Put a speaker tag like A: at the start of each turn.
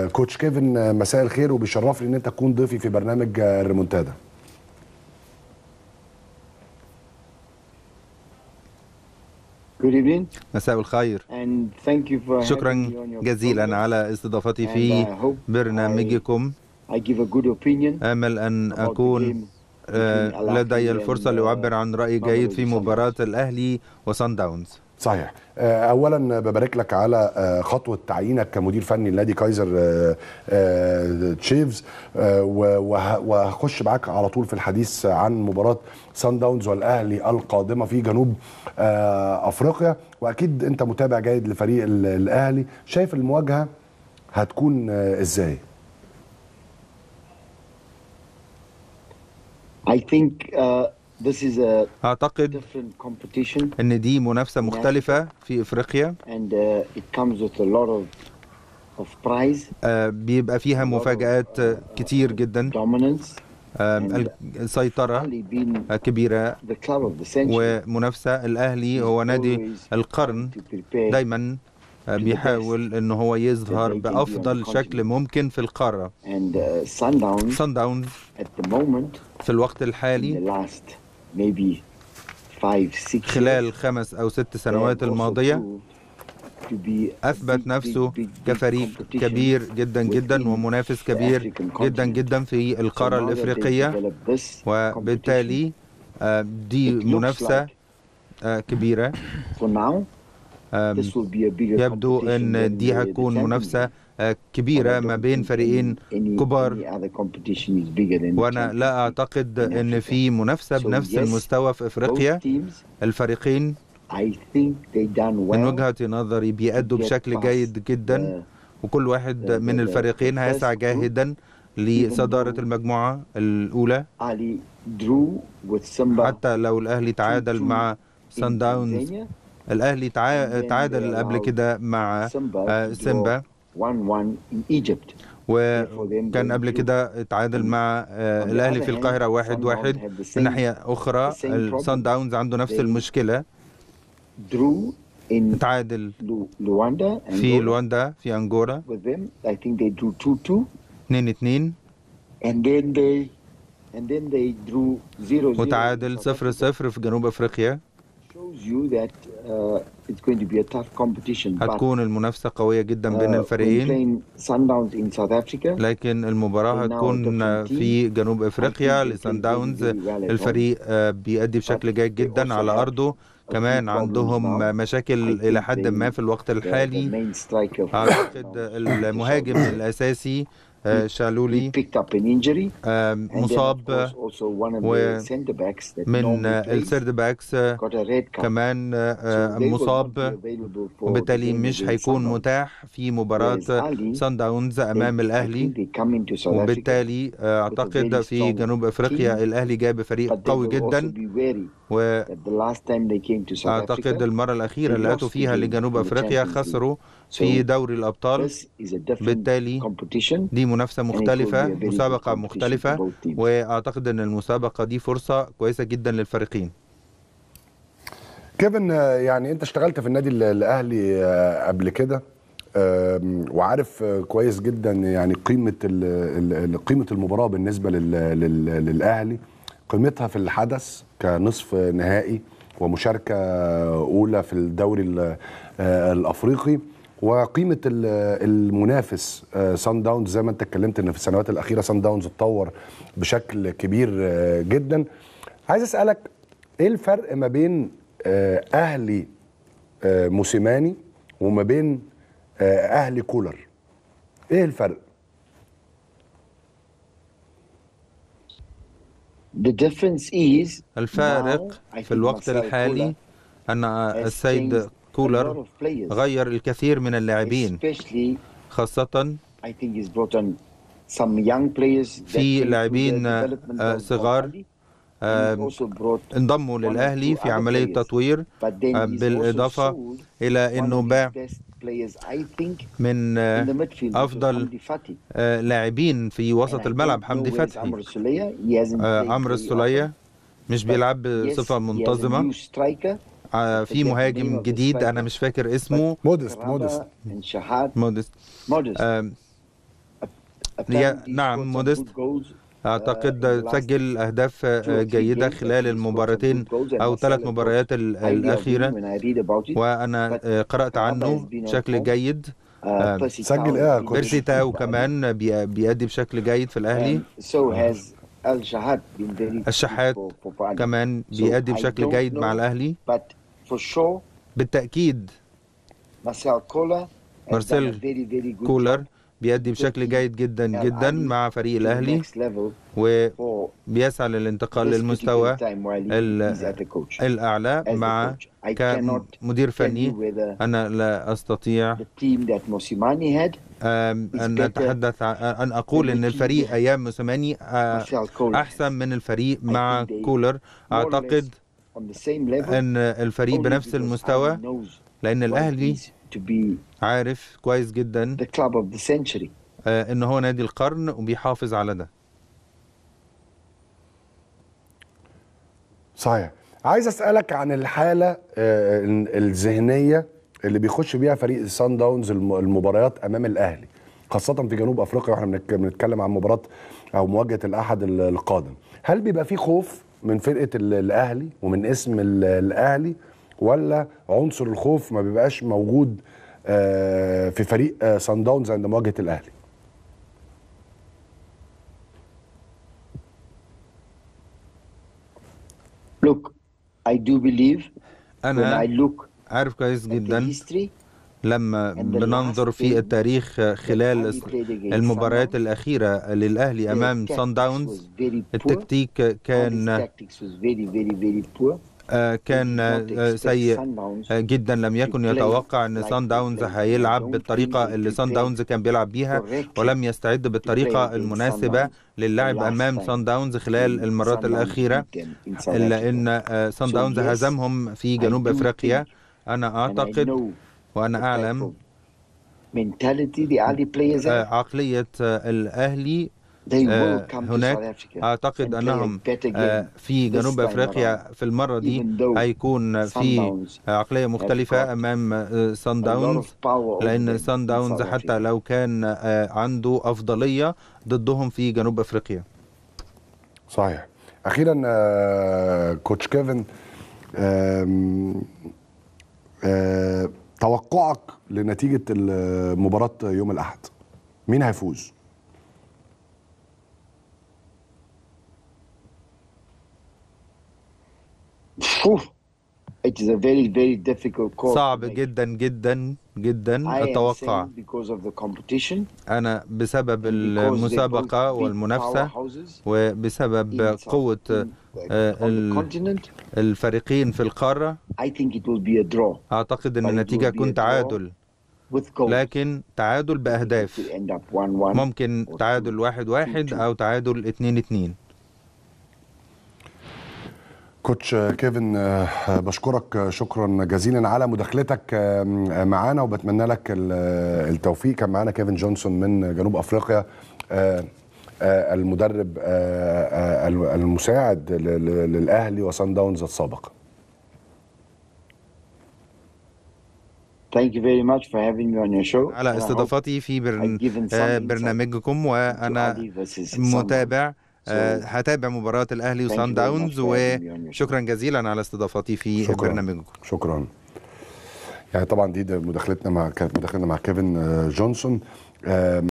A: كوتش كيفن، مساء الخير، وبيشرفني ان انت تكون ضيفي في برنامج الريمونتادا.
B: مساء الخير، شكرا جزيلا على استضافتي في برنامجكم. آمل أن أكون لدي الفرصة لأعبر عن رأي جيد في مباراة الأهلي وصن داونز.
A: صحيح. اولا ببارك لك على خطوه تعيينك كمدير فني لنادي كايزر تشيفز، وهخش معاك على طول في الحديث عن مباراه صن داونز والاهلي القادمه في جنوب افريقيا. واكيد انت متابع جيد لفريق الاهلي، شايف المواجهه هتكون ازاي؟
B: أعتقد أن دي منافسة مختلفة في إفريقيا، بيبقى فيها مفاجآت كتير جدا، السيطرة كبيرة ومنافسة. الأهلي هو نادي القرن، دايما بيحاول أنه هو يظهر بأفضل شكل ممكن في القارة. صن داونز في الوقت الحالي خلال 5 أو 6 سنوات الماضية أثبت نفسه كفريق كبير جدا جدا ومنافس كبير جدا جدا في القارة الإفريقية، وبالتالي دي منافسة كبيرة. يبدو أن دي هتكون منافسة كبيرة ما بين فريقين كبار، وأنا لا أعتقد أن في منافسة بنفس المستوى في إفريقيا. الفريقين من وجهة نظري بيأدوا بشكل جيد جدا، وكل واحد من الفريقين هيسعى جاهدا لصدارة المجموعة الأولى. حتى لو الأهلي تعادل مع صن داونز، الأهلي تعادل قبل كده مع سيمبا، وكان قبل كده تعادل مع الأهلي في القاهرة 1-1. من ناحية أخرى صن داونز عنده نفس المشكلة، تعادل في لواندا في أنغولا 2-2، وتعادل 0-0 في جنوب أفريقيا. هتكون المنافسة قوية جدا بين الفريقين، لكن المباراة هتكون في جنوب أفريقيا لصن داونز. الفريق بيأدي بشكل جيد جدا على أرضه، كمان عندهم مشاكل إلى حد ما في الوقت الحالي. أعتقد المهاجم الأساسي شالولي مصاب، ومن السيرد باكس كمان مصاب، وبالتالي مش هيكون متاح في مباراة صن داونز أمام الأهلي. وبالتالي أعتقد في جنوب أفريقيا الأهلي جاب فريق قوي جدا، وأعتقد المرة الأخيرة اللي أتوا فيها لجنوب أفريقيا خسروا في دوري الأبطال. بالتالي دي منافسة مختلفة، مسابقة مختلفة، وأعتقد أن المسابقة دي فرصة كويسة جدا للفريقين.
A: كيفن، يعني أنت اشتغلت في النادي الأهلي قبل كده، وعارف كويس جدا يعني قيمة المباراة بالنسبة للأهلي، قيمتها في الحدث كنصف نهائي ومشاركة أولى في الدوري الأفريقي، وقيمة المنافس صن داونز. زي ما انت اتكلمت ان في السنوات الأخيرة صن داونز اتطور بشكل كبير جدا. عايز أسألك ايه الفرق ما بين أهلي موسيماني وما بين أهلي كولر؟ ايه الفرق؟
B: الفارق في الوقت الحالي أن السيد كولر غير الكثير من اللاعبين، خاصة في لاعبين صغار انضموا للأهلي في عملية تطوير، بالإضافة إلى أنه باع من أفضل لاعبين في وسط الملعب حمدي فتحي. عمرو السولية مش بيلعب بصفة منتظمة. في مهاجم جديد أنا مش فاكر اسمه،
A: مودست
B: نعم موديست أعتقد سجل أهداف جيدة خلال المباراتين أو 3 مباريات الأخيرة، وأنا قرأت عنه بشكل جيد.
A: سجل إيه يا كوتش؟
B: بيرسي تاو كمان بيأدي بشكل جيد في الأهلي. الشحات كمان بيأدي بشكل جيد مع الأهلي. بالتأكيد مارسيل كولر بيأدي بشكل جيد جدا جدا مع فريق الأهلي، وبيسعى للانتقال للمستوى الأعلى مع كمدير فني. أنا لا أستطيع أن أتحدث أن أقول أن الفريق أيام موسيماني أحسن من الفريق مع كولر. أعتقد أن الفريق بنفس المستوى، لأن الأهلي عارف كويس جدا إن هو نادي القرن وبيحافظ على ده.
A: صحيح. عايز أسألك عن الحالة الذهنية اللي بيخش بيها فريق سان داونز المباريات أمام الأهلي، خاصة في جنوب أفريقيا، وإحنا بنتكلم عن مباراة أو مواجهة الأحد القادم. هل بيبقى فيه خوف من فرقة الأهلي ومن اسم الأهلي، ولا عنصر الخوف ما بيبقاش موجود في فريق سان داونز عند مواجهة الأهلي؟
C: Look, I do believe
B: أنا عارف كويس جدا لما بننظر في التاريخ خلال المباريات الأخيرة للأهلي أمام سان داونز، التكتيك كان سيء جدا. لم يكن يتوقع أن سان داونز هيلعب بالطريقة اللي سان داونز كان بيلعب بيها، ولم يستعد بالطريقة المناسبة للعب أمام سان داونز خلال المرات الأخيرة، إلا أن سان داونز هزمهم في جنوب أفريقيا. أنا أعتقد وأنا أعلم عقلية الأهلي هناك. أعتقد أنهم في جنوب أفريقيا في المرة دي هيكون في عقلية مختلفة أمام سان داونز، لأن سان داونز حتى لو كان عنده أفضلية ضدهم في جنوب أفريقيا.
A: صحيح. أخيرا كوتش كيفن، توقعك لنتيجة مباراة يوم الأحد، مين هيفوز؟
B: صعب جدا جدا جدا التوقع. أنا بسبب المسابقة والمنافسة وبسبب قوة الفريقين في القارة، أعتقد أن النتيجة هتكون تعادل، لكن تعادل بأهداف. ممكن تعادل 1-1 أو تعادل 2-2.
A: كوتش كيفن، بشكرك شكرا جزيلا على مداخلتك معانا، وبتمنى لك التوفيق. كان معانا كيفن جونسون من جنوب أفريقيا، المدرب المساعد للأهلي وسان داونز السابق.
C: Thank you very much for having me on your show.
B: على استضافتي في برنامجكم، وأنا متابع هتابع مباراة الأهلي وسان داونز، وشكرا جزيلا على استضافتي في برنامجكم.
A: شكرا. يعني طبعا دي مداخلتنا مع كيفن جونسون.